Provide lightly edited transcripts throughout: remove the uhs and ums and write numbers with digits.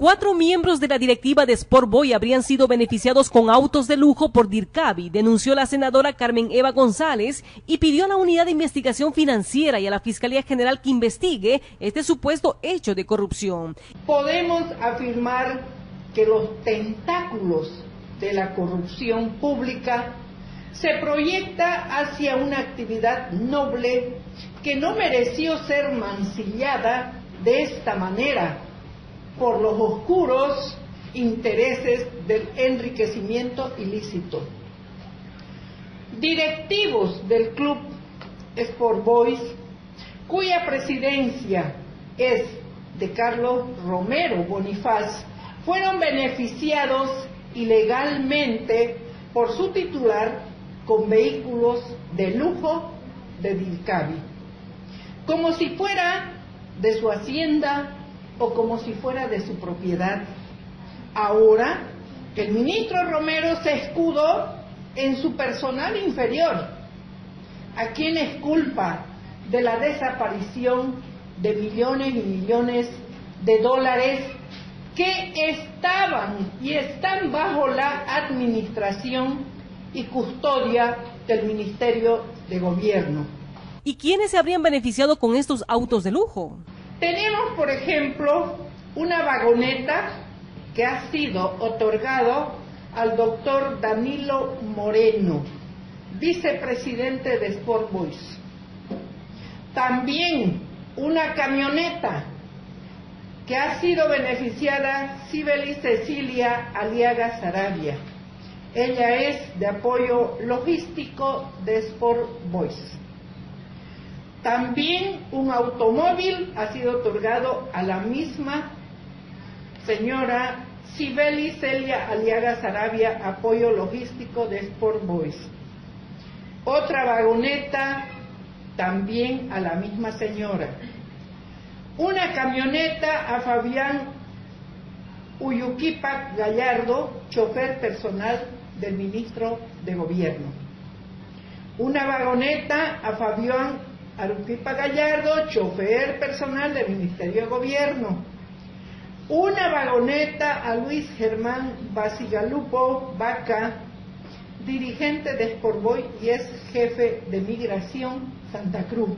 4 miembros de la directiva de Sport Boys habrían sido beneficiados con autos de lujo por DIRCABI, denunció la senadora Carmen Eva González y pidió a la Unidad de Investigación Financiera y a la Fiscalía General que investigue este supuesto hecho de corrupción. Podemos afirmar que los tentáculos de la corrupción pública se proyecta hacia una actividad noble que no mereció ser mancillada de esta manera por los oscuros intereses del enriquecimiento ilícito. Directivos del Club Sport Boys, cuya presidencia es de Carlos Romero Bonifaz, fueron beneficiados ilegalmente por su titular con vehículos de lujo de DIRCABI, como si fuera de su hacienda o como si fuera de su propiedad. Ahora, el ministro Romero se escudó en su personal inferior, a quien es culpa de la desaparición de millones y millones de dólares que estaban y están bajo la administración y custodia del Ministerio de Gobierno. ¿Y quiénes se habrían beneficiado con estos autos de lujo? Tenemos, por ejemplo, una vagoneta que ha sido otorgado al doctor Danilo Moreno, vicepresidente de Sport Boys. También una camioneta que ha sido beneficiada Sibeli Cecilia Aliaga Sarabia. Ella es de apoyo logístico de Sport Boys. También un automóvil ha sido otorgado a la misma señora Sibeli Celia Aliaga Sarabia, apoyo logístico de Sport Boys. Otra vagoneta también a la misma señora. Una camioneta a Fabián Uyuquipa Gallardo, chofer personal del ministro de Gobierno. Una vagoneta a Fabián Aruquipa Gallardo, chofer personal del Ministerio de Gobierno. Una vagoneta a Luis Germán Basigalupo Vaca, dirigente de Sport Boys y es jefe de Migración Santa Cruz.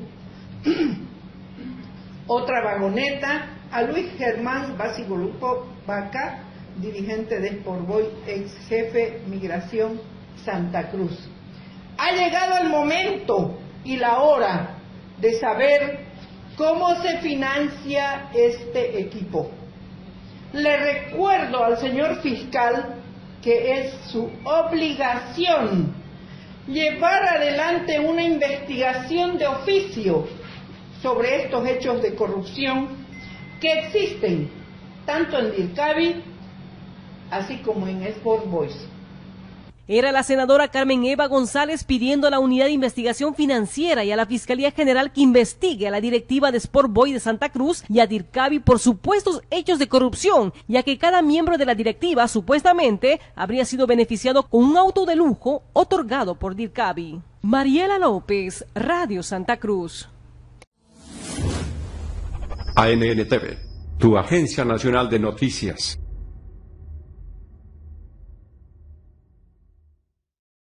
Otra vagoneta a Luis Germán Basigalupo Vaca, dirigente de Sport Boys, ex jefe Migración Santa Cruz. Ha llegado el momento y la hora de saber cómo se financia este equipo. Le recuerdo al señor fiscal que es su obligación llevar adelante una investigación de oficio sobre estos hechos de corrupción que existen tanto en DIRCABI así como en Sport Boys. Era la senadora Carmen Eva González pidiendo a la Unidad de Investigación Financiera y a la Fiscalía General que investigue a la directiva de Sport Boys de Santa Cruz y a DIRCABI por supuestos hechos de corrupción, ya que cada miembro de la directiva supuestamente habría sido beneficiado con un auto de lujo otorgado por DIRCABI. Mariela López, Radio Santa Cruz. ANNTV, tu agencia nacional de noticias.